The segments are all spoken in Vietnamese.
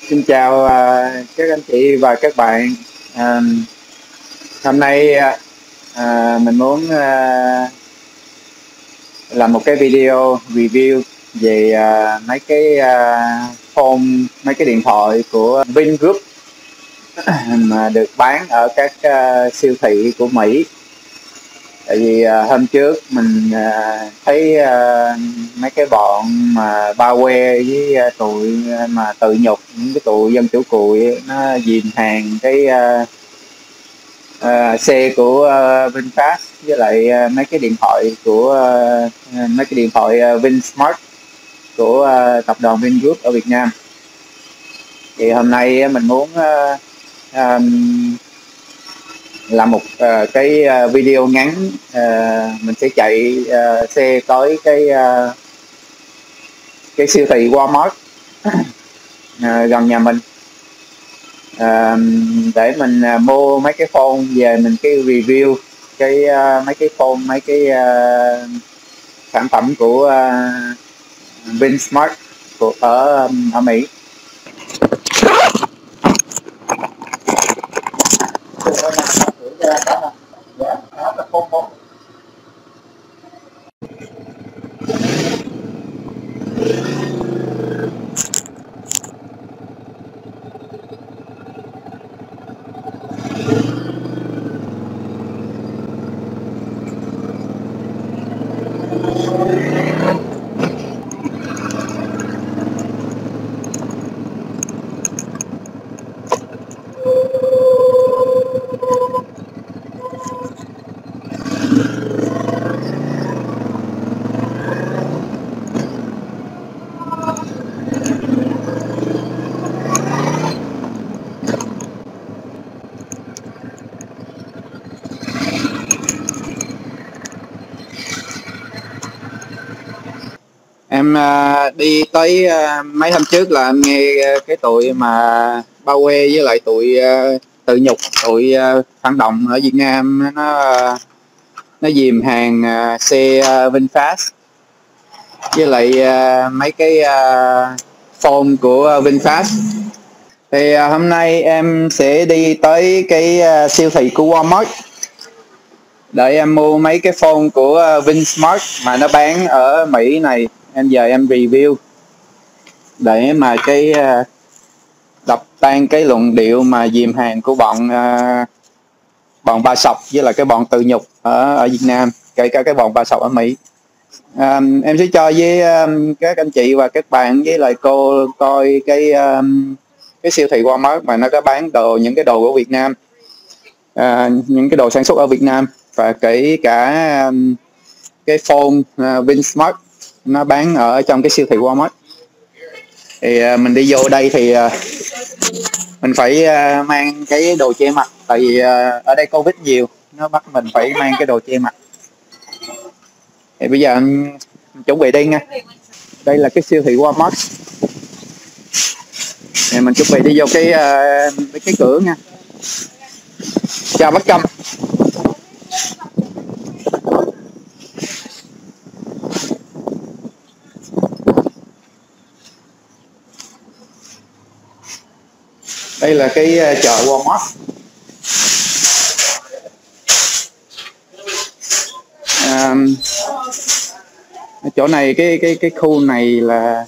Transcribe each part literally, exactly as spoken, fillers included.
Xin chào à, các anh chị và các bạn. À, hôm nay à, mình muốn à, làm một cái video review về à, mấy cái à, phone, mấy cái điện thoại của Vingroup mà được bán ở các à, siêu thị của Mỹ. Tại vì à, hôm trước mình à, thấy à, mấy cái bọn mà bao que với à, tụi mà tự nhục, những cái tụi dân chủ cùi nó dìm hàng cái à, à, xe của à, VinFast với lại à, mấy cái điện thoại của à, mấy cái điện thoại à, VinSmart của à, tập đoàn Vingroup ở Việt Nam. Thì hôm nay mình muốn à, à, làm một uh, cái uh, video ngắn. Uh, mình sẽ chạy uh, xe tới cái uh, cái siêu thị Walmart uh, gần nhà mình uh, để mình uh, mua mấy cái phone về mình cái review cái uh, mấy cái phone mấy cái uh, sản phẩm của uh, VinSmart của ở um, ở Mỹ. Em uh, đi tới uh, mấy hôm trước là em nghe uh, cái tụi mà bao que với lại tụi uh, tự nhục, tụi uh, phản động ở Việt Nam nó uh, nó dìm hàng uh, xe uh, VinFast với lại uh, mấy cái uh, phone của uh, VinFast. Thì uh, hôm nay em sẽ đi tới cái uh, siêu thị của Walmart để em mua mấy cái phone của uh, VinSmart mà nó bán ở Mỹ này. Em giờ em review để mà cái uh, đập tan cái luận điệu mà dìm hàng của bọn uh, bọn ba sọc với lại cái bọn tự nhục ở ở Việt Nam, kể cả cái bọn ba sọc ở Mỹ. Um, em sẽ cho với um, các anh chị và các bạn với lại cô coi cái um, cái siêu thị Walmart mà nó có bán đồ, những cái đồ của Việt Nam, uh, những cái đồ sản xuất ở Việt Nam, và kể cả um, cái phone uh, VinSmart nó bán ở trong cái siêu thị Walmart. Thì uh, mình đi vô đây thì uh, mình phải uh, mang cái đồ che mặt, tại vì uh, ở đây Covid nhiều, nó bắt mình phải mang cái đồ che mặt. Thì bây giờ um, chuẩn bị đi nha. Đây là cái siêu thị Walmart. Thì mình chuẩn bị đi vô cái uh, cái cửa nha. Chào bác Trâm. Đây là cái uh, chợ Walmart. Um, chỗ này cái cái cái khu này là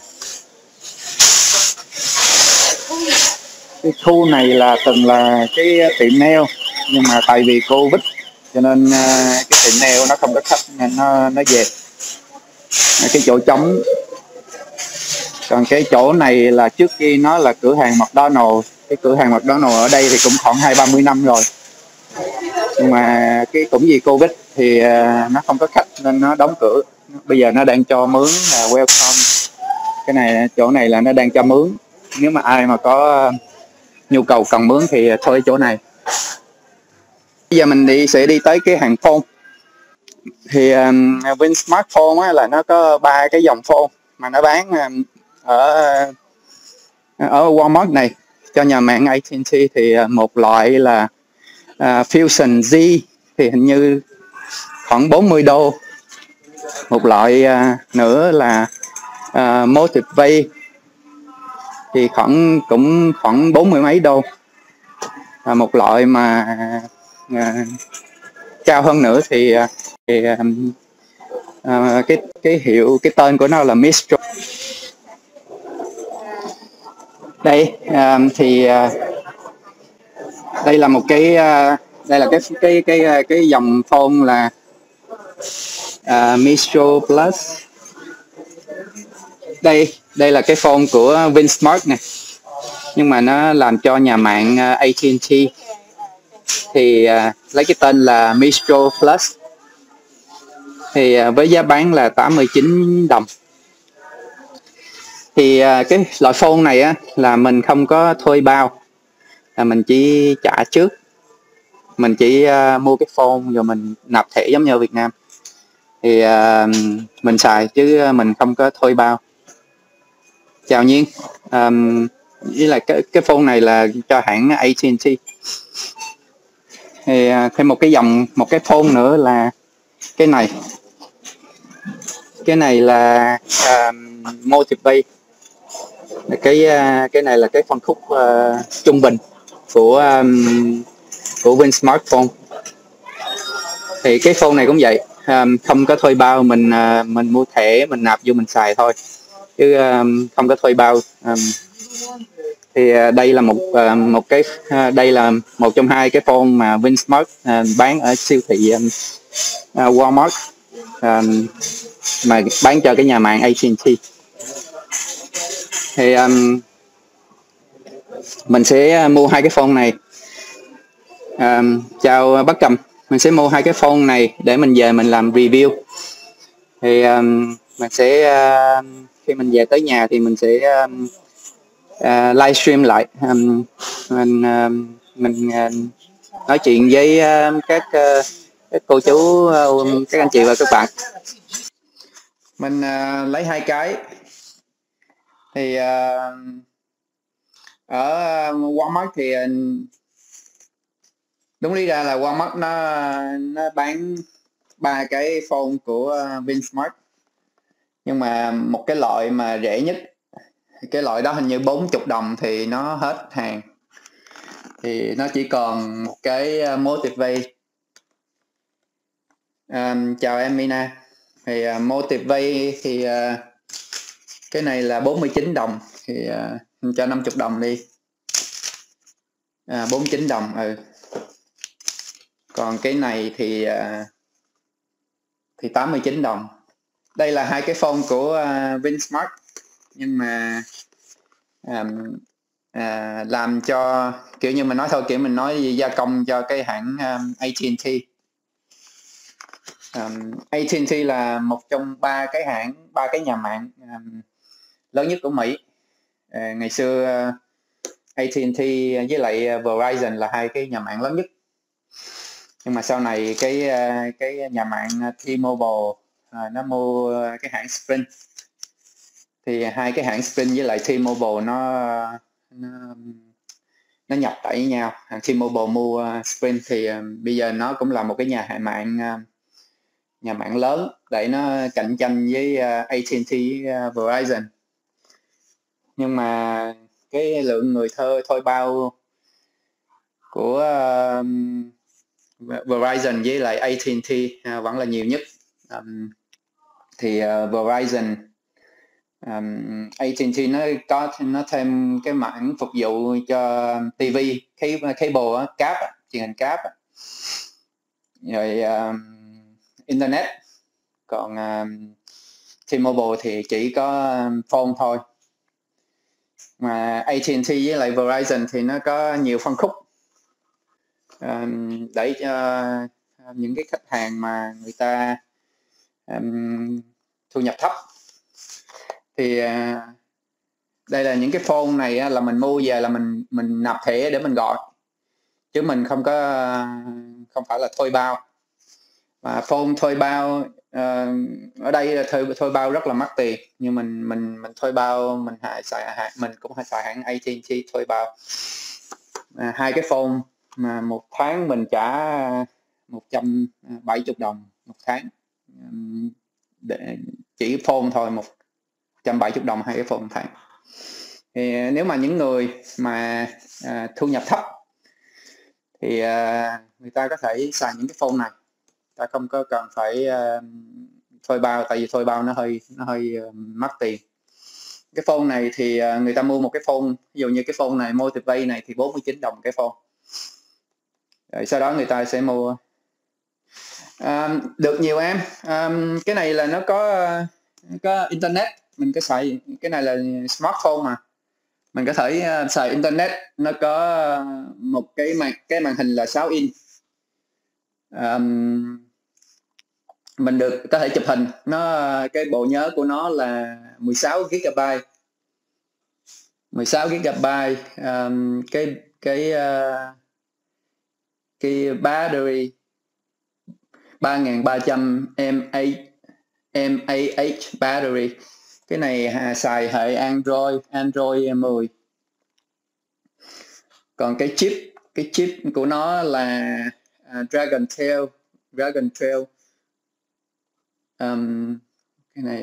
cái khu này là từng là cái tiệm nail, nhưng mà tại vì Covid cho nên uh, cái tiệm nail nó không có khách nên nó nó dẹp cái chỗ trống. Còn cái chỗ này là trước kia nó là cửa hàng McDonald. Cái cửa hàng McDonald ở đây thì cũng khoảng hai ba mươi năm rồi, nhưng mà cái cũng vì Covid thì uh, nó không có khách nên nó đóng cửa. Bây giờ nó đang cho mướn là welcome. Cái này chỗ này là nó đang cho mướn, nếu mà ai mà có nhu cầu cần mướn thì thôi chỗ này. Bây giờ mình đi sẽ đi tới cái hàng phone. Thì um, VinSmart phone á, là nó có ba cái dòng phone mà nó bán um, ở ở Walmart này cho nhà mạng a tê and tê. Thì uh, một loại là uh, Fusion Z thì hình như khoảng bốn mươi đô. Một loại uh, nữa là uh, Motivate thì khoảng cũng khoảng bốn mươi mấy đô. À, một loại mà à, cao hơn nữa thì thì à, cái cái hiệu cái tên của nó là Mistral. Đây à, thì à, đây là một cái à, đây là cái cái cái cái dòng phone là à, Mistral Plus. Đây đây là cái phone của Vinsmart này, nhưng mà nó làm cho nhà mạng uh, a tê and tê, thì uh, lấy cái tên là Mistral Plus, thì uh, với giá bán là tám mươi chín đồng. Thì uh, cái loại phone này á là mình không có thuê bao, là mình chỉ trả trước, mình chỉ uh, mua cái phone rồi mình nạp thẻ giống như ở Việt Nam, thì uh, mình xài chứ mình không có thuê bao. Chào Nhiên. Um, với lại cái cái phone này là cho hãng a tê and tê. Thì uh, thêm một cái dòng một cái phone nữa là cái này. Cái này là uh, Motivate. Cái uh, cái này là cái phân khúc uh, trung bình của um, của Vinsmart phone. Thì cái phone này cũng vậy, um, không có thuê bao, mình uh, mình mua thẻ mình nạp vô mình xài thôi, chứ um, không có thuê bao. Um, thì uh, đây là một uh, một cái uh, đây là một trong hai cái phone mà Vinsmart uh, bán ở siêu thị um, uh, Walmart, um, mà bán cho cái nhà mạng a tê and tê. Thì um, mình sẽ mua hai cái phone này. Um, chào Bác Cầm, mình sẽ mua hai cái phone này để mình về mình làm review. Thì um, mình sẽ uh, khi mình về tới nhà thì mình sẽ um, uh, livestream lại, um, mình um, mình uh, nói chuyện với uh, các uh, các cô chú, uh, các anh chị và các bạn. Mình uh, lấy hai cái. Thì uh, ở Walmart thì uh, đúng lý ra là Walmart nó nó bán ba cái phone của uh, Vinsmart, nhưng mà một cái loại mà rẻ nhất, cái loại đó hình như bốn mươi đồng thì nó hết hàng, thì nó chỉ còn một cái uh, Motivate. Um, chào em Mina. Thì uh, Motivate thì uh, cái này là bốn mươi chín đồng, thì uh, cho năm mươi đồng đi. À, bốn mươi chín đồng. Ừ. Còn cái này thì uh, thì tám mươi chín đồng. Đây là hai cái phone của uh, Vinsmart, nhưng mà um, uh, làm cho kiểu như mình nói thôi, kiểu mình nói gì, gia công cho cái hãng um, a tê and tê. Um, a tê and tê là một trong ba cái hãng, ba cái nhà mạng um, lớn nhất của Mỹ. Uh, ngày xưa uh, a tê and tê với lại Verizon là hai cái nhà mạng lớn nhất, nhưng mà sau này cái uh, cái nhà mạng T-Mobile uh, nó mua cái hãng Sprint, thì hai cái hãng Sprint với lại T-Mobile nó nó nó nhập tại với nhau. Hãng T-Mobile mua uh, Sprint, thì uh, bây giờ nó cũng là một cái nhà mạng uh, nhà mạng lớn để nó cạnh tranh với uh, a tê and tê, uh, Verizon. Nhưng mà cái lượng người thơ thôi bao của uh, Verizon với lại a tê and tê uh, vẫn là nhiều nhất. Um, thì uh, Verizon, um, a tê and tê nó có nó thêm cái mảng phục vụ cho ti vi, cable, cáp, truyền hình cáp, rồi um, internet. Còn um, T-Mobile thì chỉ có phone thôi. Mà a tê and tê với lại Verizon thì nó có nhiều phân khúc um, để cho uh, những cái khách hàng mà người ta um, thu nhập thấp. Thì uh, đây là những cái phone này uh, là mình mua về là mình mình nạp thẻ để mình gọi, chứ mình không có uh, không phải là thuê bao. Mà phone thuê bao uh, ở đây là thuê thuê bao rất là mắc tiền, nhưng mình mình mình thuê bao mình hãy xài mình cũng hay xài hãng a tê and tê thuê bao. À, hai cái phone mà một tháng mình trả một trăm bảy mươi đồng một tháng, để chỉ phone thôi, một trăm bảy mươi đồng hai cái phone một tháng. Thì nếu mà những người mà à, thu nhập thấp thì à, người ta có thể xài những cái phone này, ta không có cần phải uh, thuê bao, tại vì thuê bao nó hơi nó hơi uh, mắc tiền. Cái phone này thì uh, người ta mua một cái phone, ví dụ như cái phone này Motivate này thì bốn mươi chín đồng cái phone, rồi sau đó người ta sẽ mua um, được nhiều em. Um, cái này là nó có uh, có internet, mình có xài cái này là smartphone mà mình có thể uh, xài internet, nó có uh, một cái màn cái màn hình là sáu inch. Um, mình được có thể chụp hình, nó cái bộ nhớ của nó là mười sáu gigabyte, mười sáu gigabyte. Um, cái cái uh, cái battery ba nghìn ba trăm mAh battery. Cái này à, xài hệ Android Android mười. Còn cái chip cái chip của nó là uh, Dragon Tail Dragon Tail. Um, cái này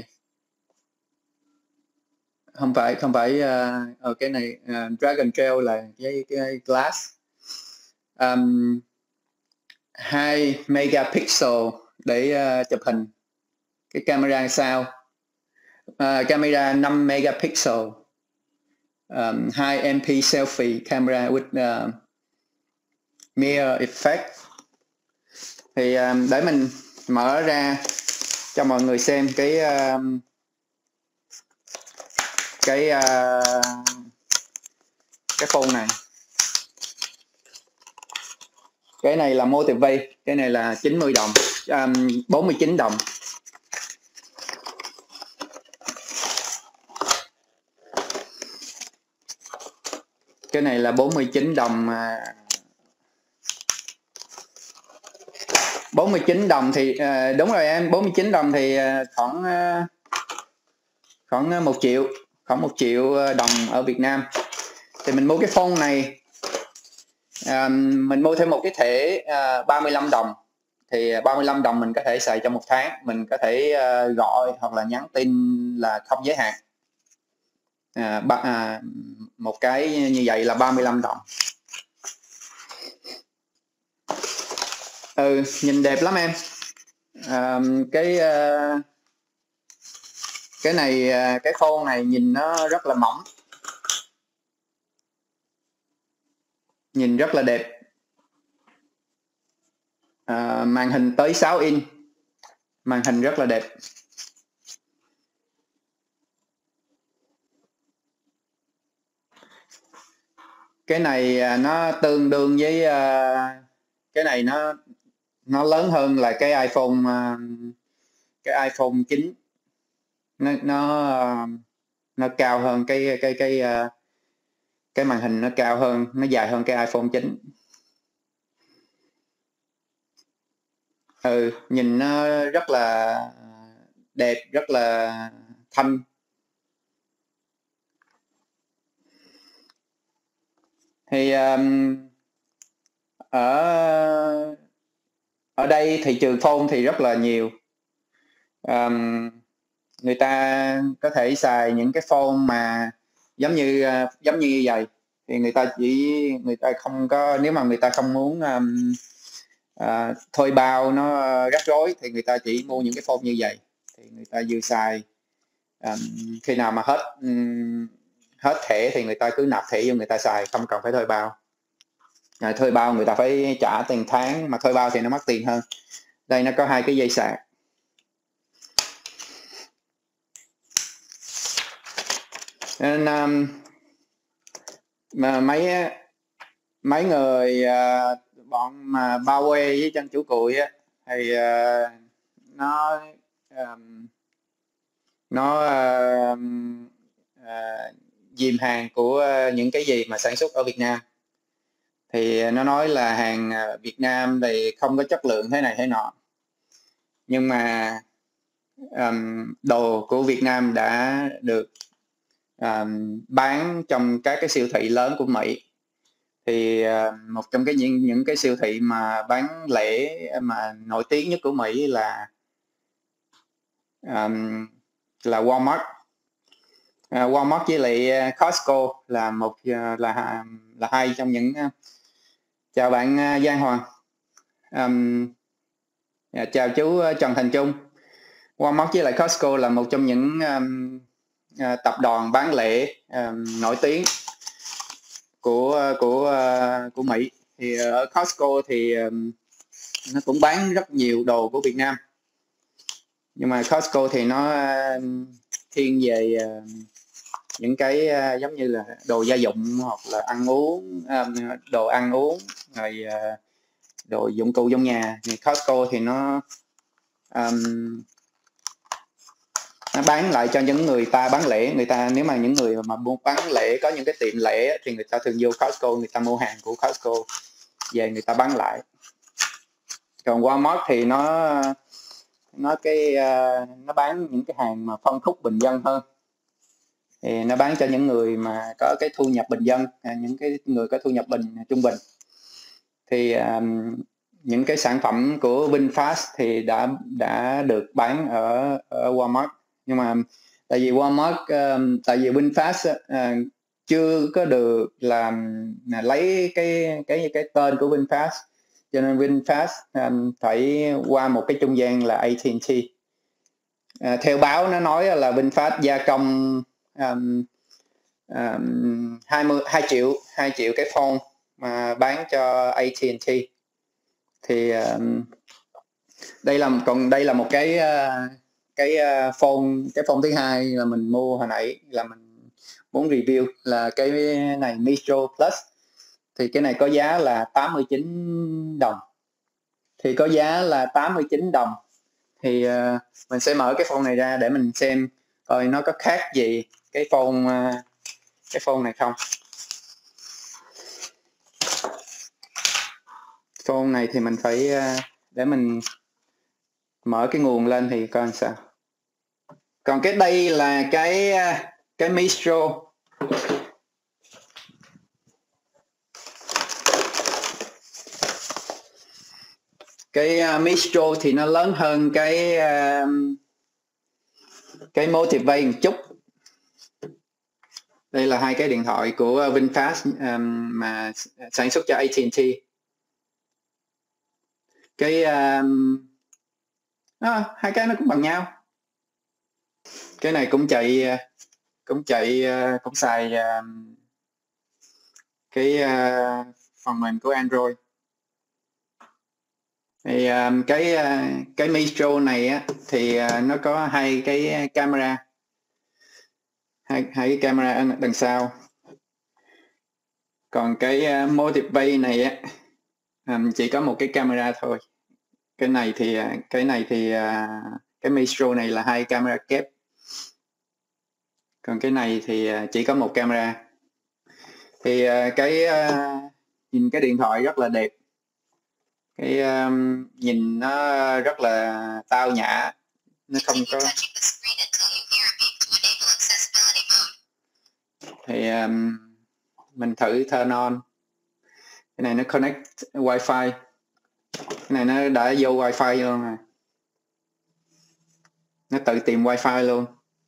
không phải không phải uh, ở cái này uh, Dragon Trail là cái cái glass. Um, hai megapixel để uh, chụp hình. Cái camera sao uh, camera năm megapixel, um, hai em pê selfie camera with uh, mirror effect. Thì um, để mình mở ra cho mọi người xem cái um, cái uh, cái phone này. Cái này là Motivate, cái này là chín mươi đồng, um, bốn mươi chín đồng. Cái này là bốn mươi chín đồng. bốn mươi chín đồng thì uh, đúng rồi em, bốn mươi chín đồng thì uh, khoảng uh, khoảng một triệu, khoảng một triệu đồng ở Việt Nam. Thì mình mua cái phone này, uh, mình mua thêm một cái thẻ uh, ba mươi lăm đồng. Thì ba mươi lăm đồng mình có thể xài trong một tháng, mình có thể uh, gọi hoặc là nhắn tin là không giới hạn. À, ba, à, một cái như vậy là ba mươi lăm đồng. Ừ, nhìn đẹp lắm em. À, cái uh, cái này uh, cái phone này nhìn nó rất là mỏng, nhìn rất là đẹp. À, màn hình tới sáu inch, màn hình rất là đẹp. Cái này uh, nó tương đương với uh, cái này nó nó lớn hơn là cái iPhone uh, cái iPhone chín. Nó nó uh, nó cao hơn cái cái cái uh, cái màn hình nó cao hơn, nó dài hơn cái iPhone chín. Ừ, nhìn nó rất là đẹp, rất là thanh. Thì um, ở ở đây thị trường phone thì rất là nhiều. Um, người ta có thể xài những cái phone mà giống như uh, giống như vậy, thì người ta chỉ người ta không có, nếu mà người ta không muốn um, uh, thuê bao nó rắc rối thì người ta chỉ mua những cái phone như vậy, thì người ta vừa xài um, khi nào mà hết um, hết thẻ thì người ta cứ nạp thẻ vô người ta xài, không cần phải thuê bao. À, thuê bao người ta phải trả tiền tháng, mà thuê bao thì nó mất tiền hơn. Đây nó có hai cái dây sạc. Nên um, mà mấy mấy người uh, bọn mà bao quê với chân chủ cùi á thì uh, nó um, nó uh, uh, dìm hàng của uh, những cái gì mà sản xuất ở Việt Nam, thì nó nói là hàng Việt Nam thì không có chất lượng thế này thế nọ, nhưng mà um, đồ của Việt Nam đã được um, bán trong các cái siêu thị lớn của Mỹ. Thì uh, một trong cái những những cái siêu thị mà bán lẻ mà nổi tiếng nhất của Mỹ là um, là Walmart. À, Walmart với lại Costco là một là là hai trong những. Chào bạn Giang Hoàng. Um, dạ, chào chú Trần Thành Trung. Walmart với lại Costco là một trong những um, uh, tập đoàn bán lẻ um, nổi tiếng của của uh, của Mỹ. Thì ở Costco thì um, nó cũng bán rất nhiều đồ của Việt Nam, nhưng mà Costco thì nó uh, thiên về uh, những cái uh, giống như là đồ gia dụng hoặc là ăn uống, um, đồ ăn uống rồi uh, đồ dụng cụ trong nhà. Thì Costco thì nó um, nó bán lại cho những người ta bán lẻ. Người ta nếu mà những người mà buôn bán lẻ có những cái tiệm lẻ thì người ta thường vô Costco, người ta mua hàng của Costco về người ta bán lại. Còn Walmart thì nó nó cái uh, nó bán những cái hàng mà phân khúc bình dân hơn, thì nó bán cho những người mà có cái thu nhập bình dân, những cái người có thu nhập bình trung bình. Thì um, những cái sản phẩm của VinFast thì đã đã được bán ở, ở Walmart, nhưng mà tại vì Walmart um, tại vì VinFast uh, chưa có được làm uh, lấy cái cái cái tên của VinFast, cho nên VinFast um, phải qua một cái trung gian là a tê and tê. Uh, theo báo nó nói là VinFast gia công um, um, hai mươi hai triệu hai triệu cái phone mà bán cho a tê and tê. Thì uh, đây là còn đây là một cái uh, cái uh, phone cái phone thứ hai là mình mua hồi nãy, là mình muốn review là cái này Mistral Plus. Thì cái này có giá là tám mươi chín đồng, thì có giá là tám mươi chín đồng. Thì uh, mình sẽ mở cái phone này ra để mình xem coi nó có khác gì cái phone uh, cái phone này không. Phone này thì mình phải uh, để mình mở cái nguồn lên thì coi sao. Còn cái đây là cái cái Mistral. Cái uh, Mistral thì nó lớn hơn cái uh, cái Motivate một chút. Đây là hai cái điện thoại của VinFast um, mà sản xuất cho a tê and tê. Cái um, à, hai cái nó cũng bằng nhau. Cái này cũng chạy cũng chạy cũng xài uh, cái uh, phần mềm của Android. Thì um, cái uh, cái Mistral này á thì uh, nó có hai cái camera, hai hai cái camera ở đằng sau. Còn cái uh, Motivate này á um, chỉ có một cái camera thôi. Cái này thì uh, cái này thì uh, cái Mistral này là hai camera kép. Còn cái này thì uh, chỉ có một camera. Thì uh, cái uh, nhìn cái điện thoại rất là đẹp. Cái um, nhìn nó rất là tao nhã, nó không có. Thì um, mình thử turn on. Cái này nó connect wifi. Cái này nó đã vô wifi luôn rồi, nó tự tìm wifi luôn.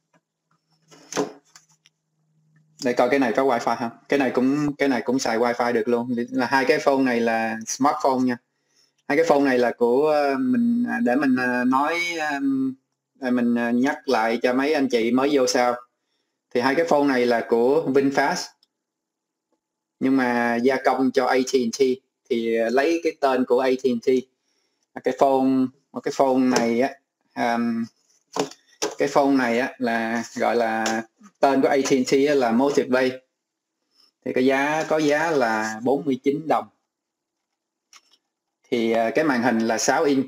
Để coi cái này có wifi không. Cái này cũng cái này cũng xài wifi được luôn. Là hai cái phone này là smartphone nha. Hai cái phone này là của mình, để mình nói, mình nhắc lại cho mấy anh chị mới vô sau. Thì hai cái phone này là của VinFast, nhưng mà gia công cho a tê and tê, thì lấy cái tên của a tê and tê. Cái phone một cái phone này á, um, cái phone này á là gọi là tên của a tê and tê là Motivate. Thì cái giá có giá là bốn mươi chín đồng. Thì uh, cái màn hình là sáu inch.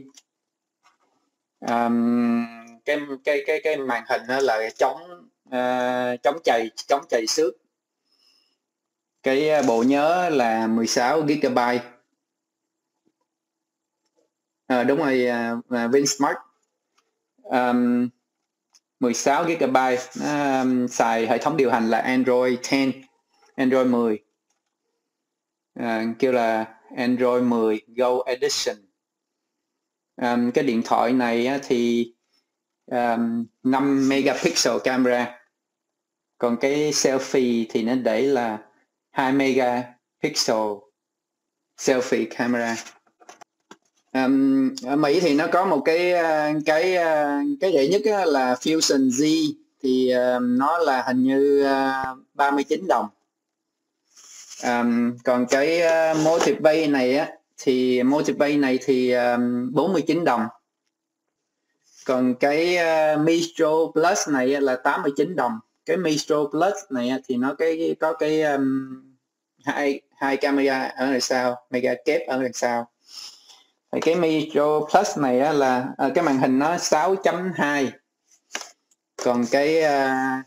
Um, cái cái cái cái màn hình đó là chống uh, chống chày chống chày xước. Cái bộ nhớ là mười sáu gi ga bai. À, đúng rồi, uh, VinSmart um, mười sáu gi ga bai. Nó um, xài hệ thống điều hành là Android mười, Android mười. Uh, kêu là Android mười Go Edition. Um, cái điện thoại này á, thì um, năm megapixel camera. Còn cái selfie thì nó để là hai megapixel selfie camera. Um, ở Mỹ thì nó có một cái cái cái rẻ nhất là Fusion Z, thì uh, nó là hình như uh, ba mươi chín đồng. Um, còn cái uh, Motivate này á thì Motivate này thì um, bốn mươi chín đồng. Còn cái uh, Mistro Plus này là tám mươi chín đồng. Cái Mistro Plus này thì nó cái có cái um, hai hai camera ở đằng sau, mega kép ở đằng sau. Thì cái Mistro Plus này á, là uh, cái màn hình nó sáu chấm hai. Còn cái uh,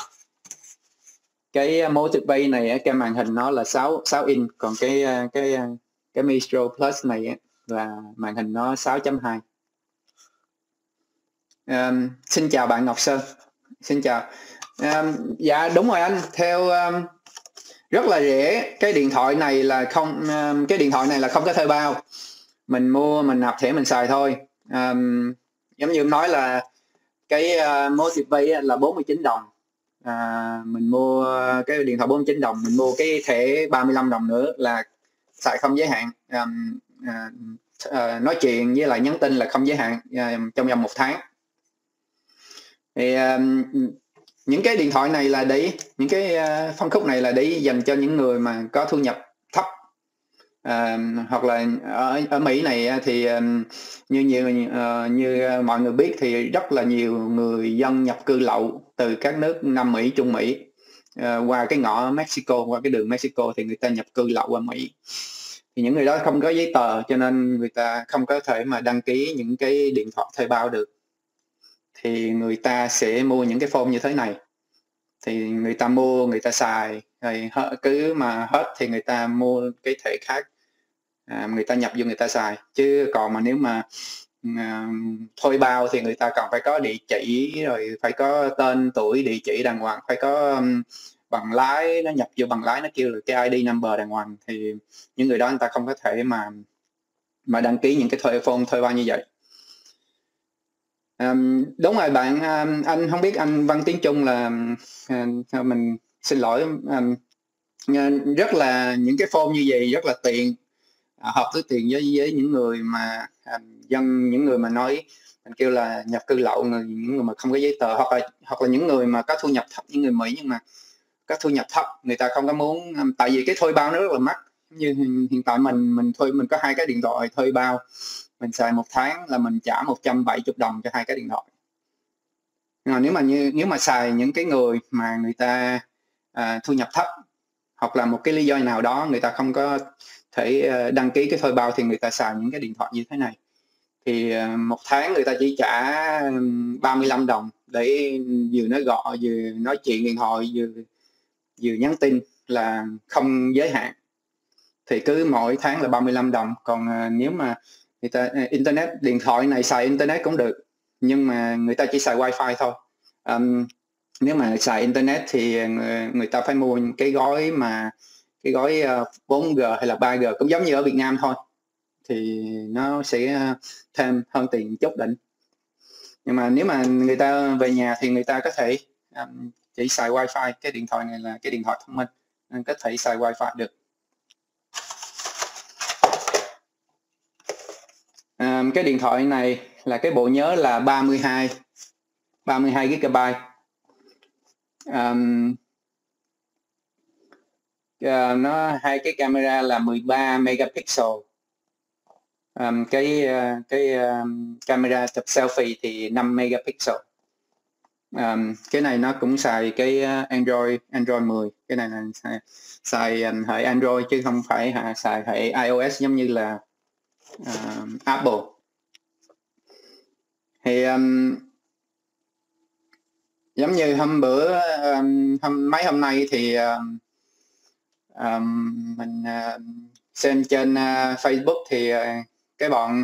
cái Motivate này á, cái màn hình nó là sáu sáu inch. Còn cái uh, cái uh, cái Mistro Plus này á, là màn hình nó sáu chấm hai. Um, xin chào bạn Ngọc Sơn. Xin chào. Um, dạ đúng rồi anh, theo um, rất là rẻ. Cái điện thoại này là không um, cái điện thoại này là không có thuê bao. Mình mua mình nạp thẻ mình xài thôi. Um, giống như em nói là cái uh, Motivate là bốn mươi chín đồng. À, mình mua cái điện thoại bốn mươi chín đồng, mình mua cái thẻ ba mươi lăm đồng nữa là xài không giới hạn. Um, uh, uh, nói chuyện với lại nhắn tin là không giới hạn uh, trong vòng một tháng. Thì um, những cái điện thoại này là để những cái uh, phân khúc này là để dành cho những người mà có thu nhập thấp. Uh, hoặc là ở, ở Mỹ này thì um, như như uh, như mọi người biết thì rất là nhiều người dân nhập cư lậu từ các nước Nam Mỹ, Trung Mỹ uh, qua cái ngõ Mexico, qua cái đường Mexico thì người ta nhập cư lậu qua Mỹ. Thì những người đó không có giấy tờ cho nên người ta không có thể mà đăng ký những cái điện thoại thuê bao được. Thì người ta sẽ mua những cái phone như thế này, thì người ta mua người ta xài rồi cứ mà hết thì người ta mua cái thẻ khác, à, người ta nhập vô người ta xài. Chứ còn mà nếu mà à, thuê bao thì người ta còn phải có địa chỉ, rồi phải có tên tuổi, địa chỉ đàng hoàng, phải có um, bằng lái, nó nhập vô bằng lái, nó kêu là cái i đê number đàng hoàng, thì những người đó người ta không có thể mà mà đăng ký những cái thuê phone thuê bao như vậy. Um, đúng rồi bạn, um, anh không biết anh văn tiếng Trung là uh, mình xin lỗi. Um, rất là những cái phone như vậy rất là tiện, uh, hợp với tiền với với những người mà uh, dân những người mà nói mình kêu là nhập cư lậu, người những người mà không có giấy tờ, hoặc là hoặc là những người mà có thu nhập thấp, những người Mỹ nhưng mà có thu nhập thấp, người ta không có muốn, um, tại vì cái thuê bao nó rất là mắc. Như hiện tại mình mình thuê mình có hai cái điện thoại thuê bao, mình xài một tháng là mình trả một trăm bảy mươi đồng cho hai cái điện thoại. Mà nếu mà như nếu mà xài những cái người mà người ta à, thu nhập thấp, hoặc là một cái lý do nào đó người ta không có thể uh, đăng ký cái thuê bao, thì người ta xài những cái điện thoại như thế này, thì uh, một tháng người ta chỉ trả ba mươi lăm đồng để vừa nói gọi, vừa nói chuyện điện thoại, vừa vừa nhắn tin, là không giới hạn. Thì cứ mỗi tháng là ba mươi lăm đồng. Còn uh, nếu mà người ta uh, internet, điện thoại này xài internet cũng được, nhưng mà người ta chỉ xài wifi thôi. Um, nếu mà xài internet thì người, người ta phải mua cái gói mà cái gói uh, bốn G hay là ba G, cũng giống như ở Việt Nam thôi, thì nó sẽ thêm hơn tiền chút đỉnh. Nhưng mà nếu mà người ta về nhà thì người ta có thể um, chỉ xài wifi. Cái điện thoại này là cái điện thoại thông minh nên có thể xài wifi được. Um, cái điện thoại này là cái bộ nhớ là ba mươi hai gigabyte. Um, uh, nó hai cái camera là mười ba megapixel. Um, cái uh, cái um, camera chụp selfie thì năm megapixel. Um, cái này nó cũng xài cái Android Android mười. Cái này là xài, xài um, hệ Android chứ không phải uh, xài hệ iOS giống như là uh, Apple. Thì um, giống như hôm bữa um, hôm mấy hôm nay thì um, um, mình uh, xem trên uh, Facebook thì uh, cái bọn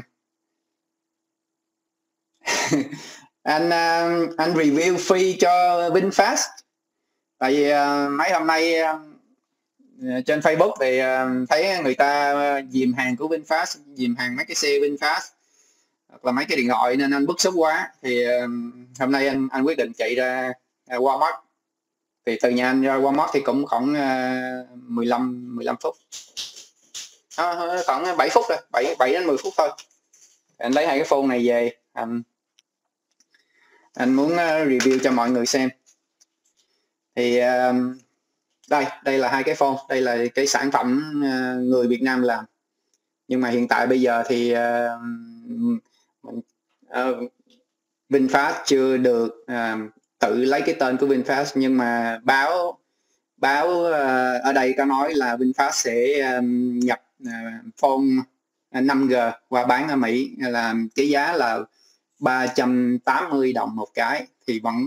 anh uh, anh review free cho VinFast. Tại vì uh, mấy hôm nay uh, trên Facebook thì uh, thấy người ta uh, dìm hàng của VinFast, dìm hàng mấy cái xe VinFast hoặc là mấy cái điện thoại, nên anh bức xúc quá. Thì uh, hôm nay anh anh quyết định chạy ra uh, Walmart thì từ nhà anh ra Walmart thì cũng khoảng uh, mười lăm mười lăm phút, à, khoảng bảy phút thôi, bảy bảy đến mười phút thôi. Anh lấy hai cái phone này về, anh anh muốn uh, review cho mọi người xem. Thì uh, đây đây là hai cái phone, đây là cái sản phẩm uh, người Việt Nam làm, nhưng mà hiện tại bây giờ thì uh, uh, VinFast chưa được uh, tự lấy cái tên của VinFast, nhưng mà báo báo uh, ở đây có nói là VinFast sẽ um, nhập uh, phone năm G qua bán ở Mỹ, là cái giá là ba trăm tám mươi đồng một cái, thì vẫn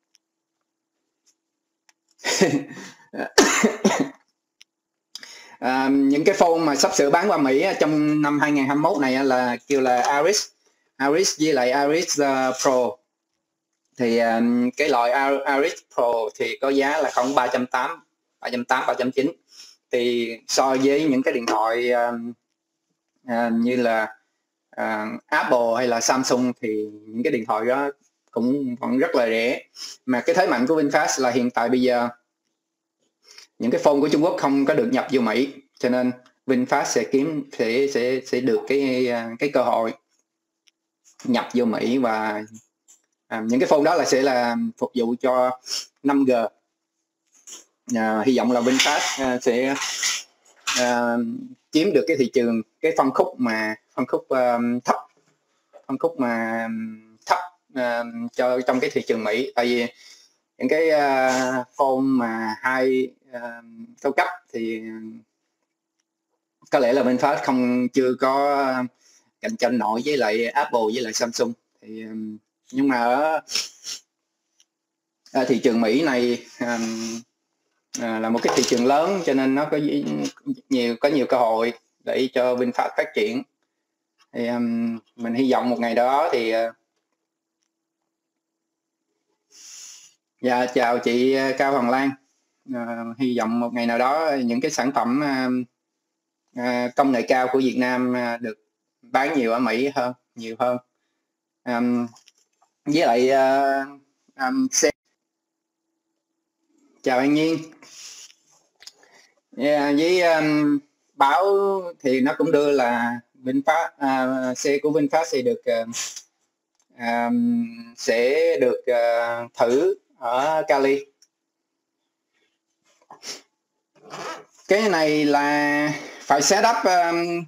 à, những cái phone mà sắp sửa bán qua Mỹ trong năm hai nghìn không trăm hai mươi mốt này là kêu là Aris Aris với lại Aris uh, Pro. Thì um, cái loại Aris Pro thì có giá là khoảng ba trăm tám mươi, ba trăm tám mươi, ba trăm chín mươi. Thì so với những cái điện thoại um, uh, như là uh, Apple hay là Samsung thì những cái điện thoại đó cũng vẫn rất là rẻ. Mà cái thế mạnh của VinFast là hiện tại bây giờ những cái phone của Trung Quốc không có được nhập vô Mỹ, cho nên VinFast sẽ kiếm sẽ sẽ sẽ được cái cái cơ hội nhập vô Mỹ, và à, những cái phone đó là sẽ là phục vụ cho năm G. À, hy vọng là VinFast à, sẽ à, chiếm được cái thị trường, cái phân khúc mà phân khúc um, thấp phân khúc mà thấp uh, cho trong cái thị trường Mỹ. Tại vì những cái uh, phone mà hai uh, cao cấp thì có lẽ là VinFast không chưa có cạnh tranh nổi với lại Apple với lại Samsung. Thì um, nhưng mà ở, ở thị trường Mỹ này um, à, là một cái thị trường lớn, cho nên nó có nhiều có nhiều cơ hội để cho VinFast phát triển. Thì um, mình hy vọng một ngày đó thì uh, dạ, chào chị Cao Hoàng Lan. Uh, hy vọng một ngày nào đó những cái sản phẩm uh, uh, công nghệ cao của Việt Nam uh, được bán nhiều ở Mỹ hơn, nhiều hơn. Um, với lại uh, um, xe... Chào An Nhiên. Yeah, với um, báo thì nó cũng đưa là VinFast uh, xe của VinFast sẽ được uh, um, sẽ được uh, thử ở Cali. Cái này là phải set up um,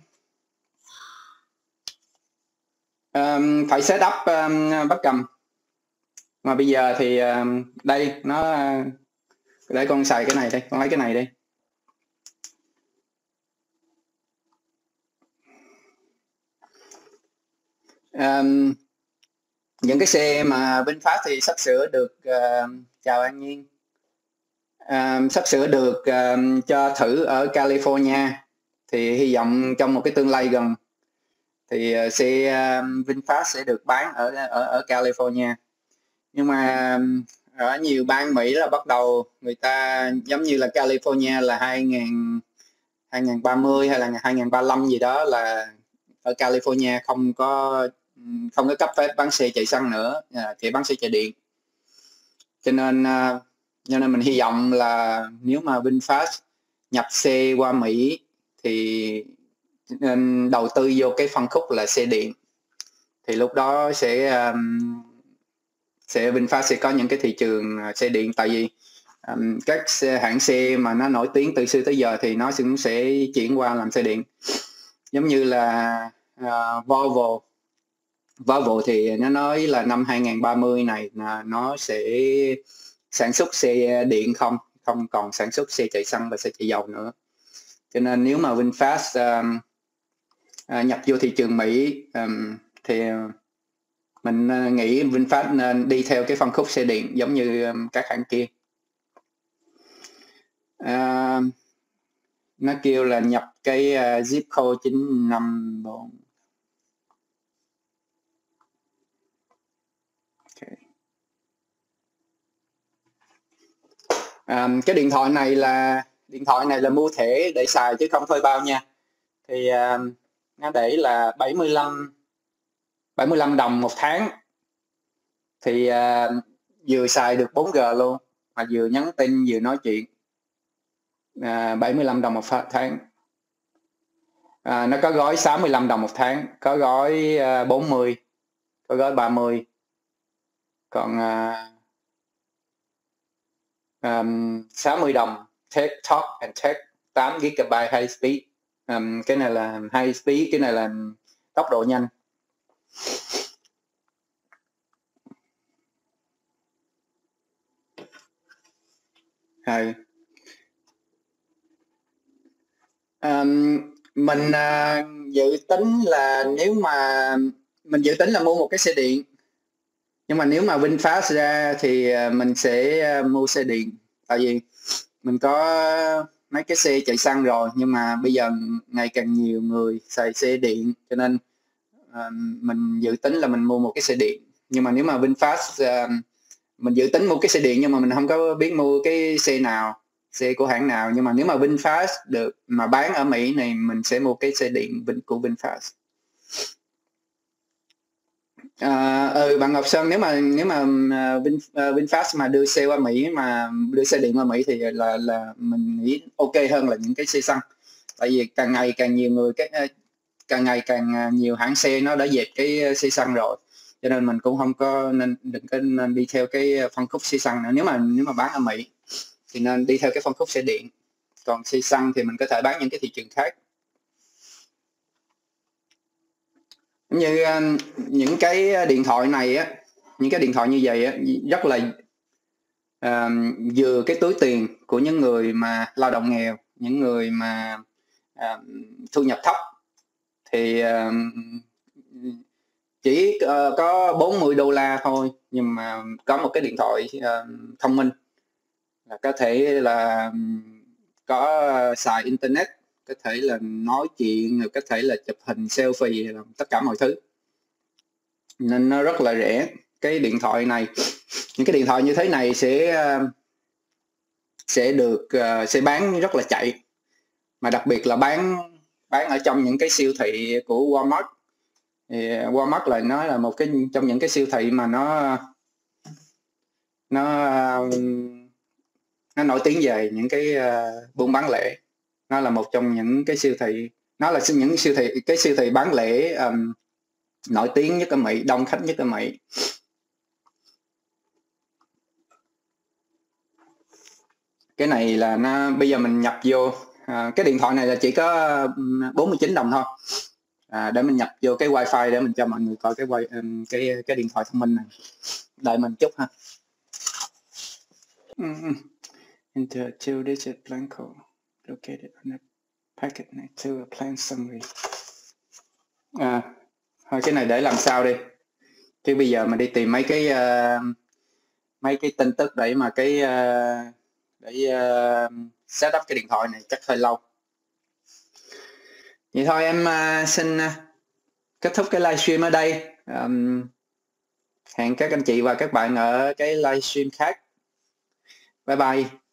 um, phải set up um, bắt cầm, mà bây giờ thì um, đây nó uh, để con xài cái này đây, con lấy cái này đi. Um, những cái xe mà VinFast thì sắp sửa được uh, chào An Nhiên, uh, sắp sửa được uh, cho thử ở California. Thì hy vọng trong một cái tương lai gần thì uh, xe uh, VinFast sẽ được bán ở ở ở California. Nhưng mà ở nhiều bang Mỹ là bắt đầu người ta giống như là California là hai nghìn ba mươi hay là hai nghìn ba mươi lăm gì đó, là ở California không có không có cấp phép bán xe chạy xăng nữa, chỉ bán xe chạy điện. Cho nên cho nên mình hy vọng là nếu mà VinFast nhập xe qua Mỹ thì nên đầu tư vô cái phân khúc là xe điện, thì lúc đó sẽ sẽ VinFast sẽ có những cái thị trường xe điện. Tại vì um, các xe, hãng xe mà nó nổi tiếng từ xưa tới giờ thì nó cũng sẽ chuyển qua làm xe điện, giống như là uh, Volvo Volvo thì nó nói là năm hai nghìn ba mươi này là nó sẽ sản xuất xe điện, không không còn sản xuất xe chạy xăng và xe chạy dầu nữa. Cho nên nếu mà VinFast um, uh, nhập vô thị trường Mỹ um, thì mình nghĩ VinFast nên đi theo cái phân khúc xe điện giống như các hãng kia. À, nó kêu là nhập cái uh, zip code chín năm bốn. Okay. À, cái điện thoại này là điện thoại này là mua thẻ để xài chứ không thuê bao nha. Thì uh, nó để là bảy mươi lăm đồng một tháng, thì uh, vừa xài được bốn G luôn, mà vừa nhắn tin vừa nói chuyện. À, bảy mươi lăm đồng một tháng. À, nó có gói sáu mươi lăm đồng một tháng, có gói uh, bốn mươi, có gói ba mươi, còn uh, um, sáu mươi đồng take talk and text tám gigabyte high speed. Um, cái này là high speed, cái này là tốc độ nhanh. Rồi. Um, mình uh, dự tính là nếu mà mình dự tính là mua một cái xe điện, nhưng mà nếu mà VinFast ra thì uh, mình sẽ uh, mua xe điện, tại vì mình có mấy cái xe chạy xăng rồi, nhưng mà bây giờ ngày càng nhiều người xài xe điện, cho nên uh, mình dự tính là mình mua một cái xe điện. Nhưng mà nếu mà VinFast uh, mình dự tính mua cái xe điện, nhưng mà mình không có biết mua cái xe nào, xe của hãng nào. Nhưng mà nếu mà VinFast được mà bán ở Mỹ này, mình sẽ mua cái xe điện của VinFast. À, ừ, bạn Ngọc Sơn, nếu mà nếu mà uh, Vin, uh, VinFast mà đưa xe qua Mỹ, mà đưa xe điện qua Mỹ thì là là mình nghĩ ok hơn là những cái xe xăng, tại vì càng ngày càng nhiều người cái càng ngày càng nhiều hãng xe nó đã dẹp cái xe xăng rồi, cho nên mình cũng không có nên đừng có nên đi theo cái phân khúc xe xăng nữa. Nếu mà nếu mà bán ở Mỹ thì nên đi theo cái phân khúc xe điện, còn xe xăng thì mình có thể bán những cái thị trường khác. Như uh, những cái điện thoại này á, những cái điện thoại như vậy á, rất là uh, vừa cái túi tiền của những người mà lao động nghèo, những người mà uh, thu nhập thấp thì uh, chỉ uh, có bốn mươi đô la thôi, nhưng mà có một cái điện thoại uh, thông minh là có thể là có xài internet, có thể là nói chuyện, có thể là chụp hình selfie, làm tất cả mọi thứ, nên nó rất là rẻ. Cái điện thoại này, những cái điện thoại như thế này sẽ sẽ được sẽ bán rất là chạy, mà đặc biệt là bán bán ở trong những cái siêu thị của Walmart. Thì Walmart là nó là một cái trong những cái siêu thị mà nó nó nó nổi tiếng về những cái uh, buôn bán lẻ. Nó là một trong những cái siêu thị, nó là những siêu thị cái siêu thị bán lẻ um, nổi tiếng nhất ở Mỹ, đông khách nhất ở Mỹ. Cái này là nó bây giờ mình nhập vô à, cái điện thoại này là chỉ có bốn mươi chín đồng thôi, à, để mình nhập vô cái wifi để mình cho mọi người coi cái um, cái cái điện thoại thông minh này. Đợi mình chút ha. Enter a two digit blank code located on the packet next to a plan summary. À, thôi cái này để làm sao đi, chứ bây giờ mình đi tìm mấy cái uh, mấy cái tin tức để mà cái uh, để uh, set up cái điện thoại này chắc hơi lâu. Vậy thôi em uh, xin uh, kết thúc cái livestream ở đây. Um, hẹn các anh chị và các bạn ở cái livestream khác. Bye bye.